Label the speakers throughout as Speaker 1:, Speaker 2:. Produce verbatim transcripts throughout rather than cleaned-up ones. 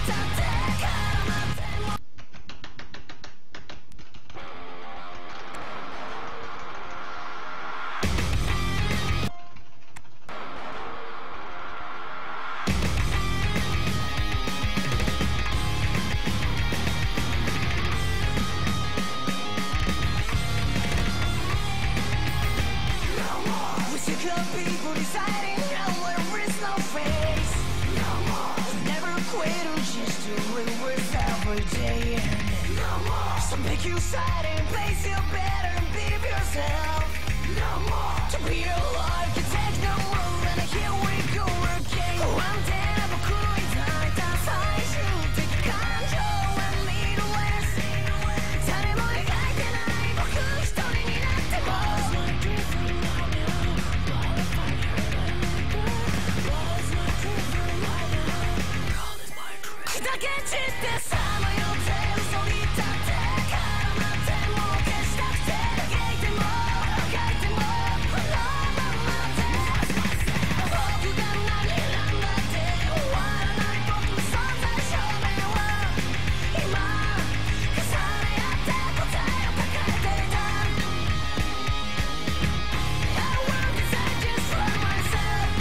Speaker 1: People deciding nowhere is no face. No more. Never quit or just do it with every day. No more. So make you sad and place you better and be yourself. No more. To be alive, you take no move and here we go again. One day I'm a cool inside, that's how I should take control and lead the west. 誰も描いてない僕一人になっても砕け散ってさまよって嘘に立って絡まっても消したくて嘆いても描いてもこのままで僕が何選んだって終わらない僕の存在証明は今重ね合って答えを抱えていた I want this I just for myself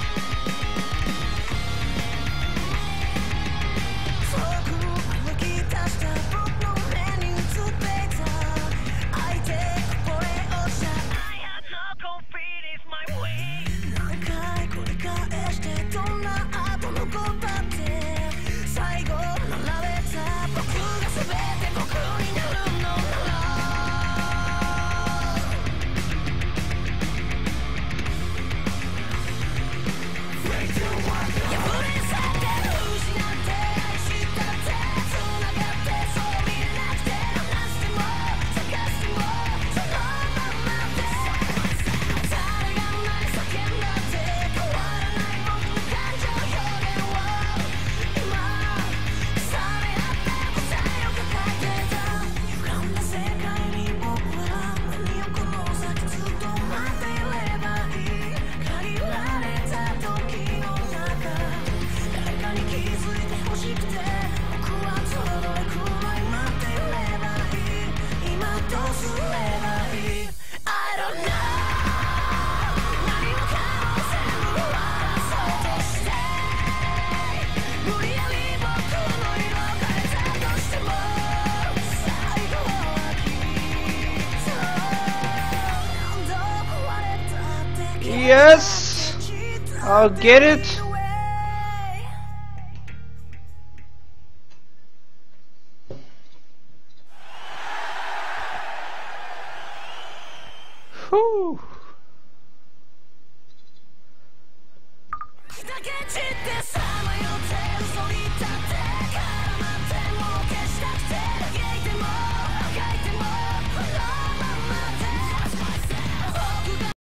Speaker 1: 遠く歩き出した僕の目に映っていた相手これをした I have no confidence my way 何回繰り返してどんな後残ったって最後並べた僕が全て僕になるのなら破れ去って失って愛したって繋がってそう見えなくて話しても探してもそのままで誰が何叫んだって変わらない僕の感情表現を今重ね合って答えを抱えてた歪んだ世界に僕は何をこの先ずっと待っていればいい限られた時の中誰かに気づいてほしくて僕はどれくらい待っていればいい今どうすればいい I don't know 何もかも全部終わらそうとして無理やり僕の色変えたとしても最後はきっとどこ壊れたって
Speaker 2: Yes, I'll get it. Whew. 砕け散ってさまよって嘘に立って絡まって